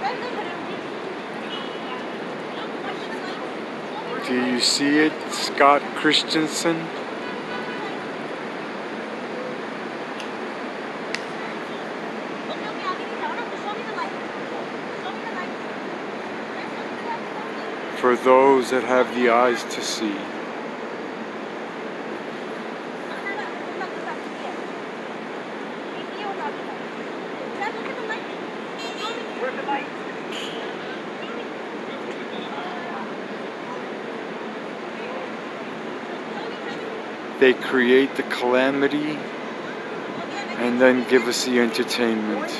Do you see it, Scott Christensen? For those that have the eyes to see. They create the calamity and then give us the entertainment.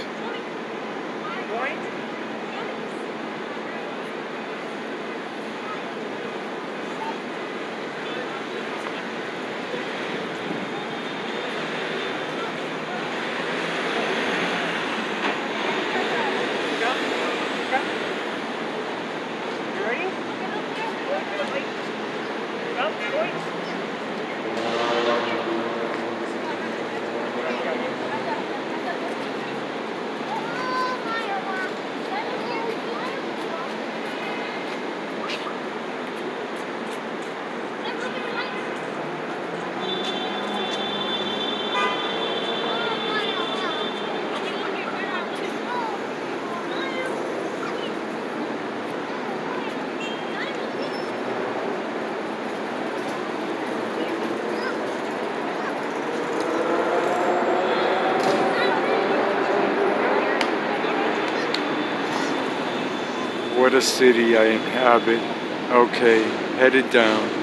What a city I inhabit. Okay, headed down.